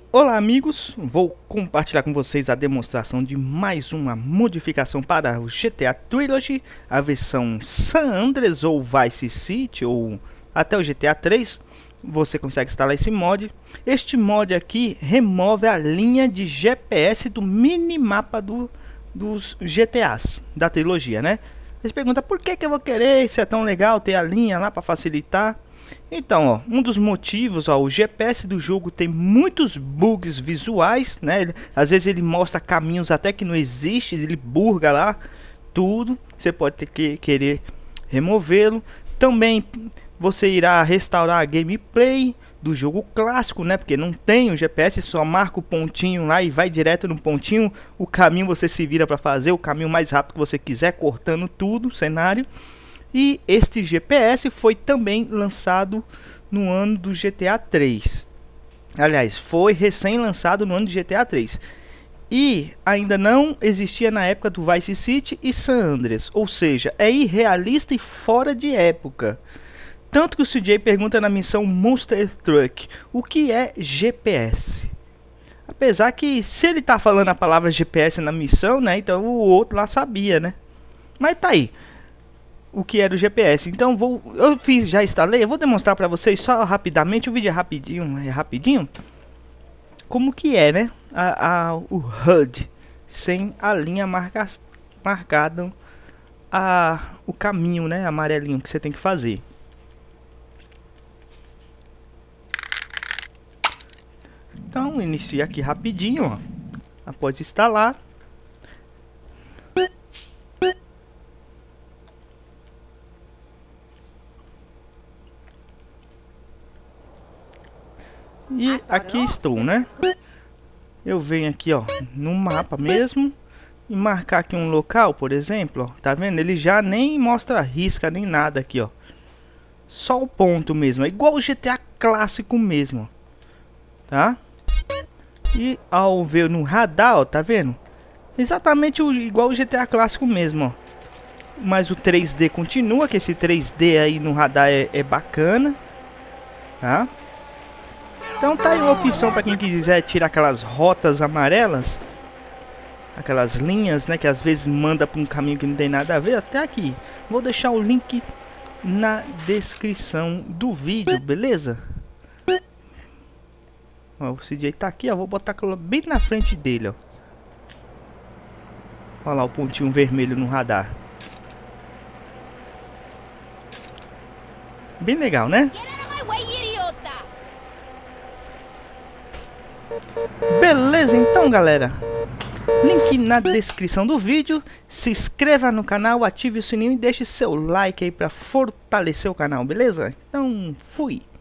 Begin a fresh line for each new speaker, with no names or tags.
Olá amigos, vou compartilhar com vocês a demonstração de mais uma modificação para o GTA Trilogy, a versão San Andreas ou Vice City ou até o GTA 3. Você consegue instalar esse mod. Este mod aqui remove a linha de GPS do minimapa dos GTAs da trilogia, né? Você pergunta por que eu vou querer, se é tão legal ter a linha lá para facilitar. Então, ó, um dos motivos, ó, o GPS do jogo tem muitos bugs visuais, né? Às vezes ele mostra caminhos até que não existe, ele burga lá tudo. Você pode ter que querer removê-lo. Também você irá restaurar a gameplay do jogo clássico, né? Porque não tem o GPS, só marca o pontinho lá e vai direto no pontinho. O caminho você se vira para fazer o caminho mais rápido que você quiser, cortando tudo, o cenário. E este GPS foi também lançado no ano do GTA 3. Aliás, foi recém-lançado no ano de GTA 3. E ainda não existia na época do Vice City e San Andreas. Ou seja, é irrealista e fora de época. Tanto que o CJ pergunta na missão Monster Truck, o que é GPS? Apesar que se ele tá falando a palavra GPS na missão, né? Então o outro lá sabia, né? Mas tá aí. O que era o GPS. Então já instalei, eu vou demonstrar para vocês só rapidamente, o vídeo é rapidinho, como que é, né, o HUD sem a linha marcada, o caminho, né, amarelinho que você tem que fazer. Então inicia aqui rapidinho, ó, após instalar. E aqui estou, né? Eu venho aqui, ó, no mapa mesmo e marcar aqui um local, por exemplo, ó, tá vendo? Ele já nem mostra risca nem nada aqui, ó. Só o ponto mesmo, é igual o GTA clássico mesmo, tá? E ao ver no radar, ó, tá vendo? Exatamente igual o GTA clássico mesmo, ó. Mas o 3D continua, que esse 3D aí no radar é bacana, tá? Então tá aí uma opção para quem quiser tirar aquelas rotas amarelas, aquelas linhas, né, que às vezes manda para um caminho que não tem nada a ver. Até aqui, vou deixar o link na descrição do vídeo, beleza? Ó, o CJ tá aqui, ó, vou botar bem na frente dele, ó. Olha lá o pontinho vermelho no radar. Bem legal, né? Beleza, então galera, link na descrição do vídeo. Se inscreva no canal, ative o sininho e deixe seu like aí para fortalecer o canal, beleza? Então, fui!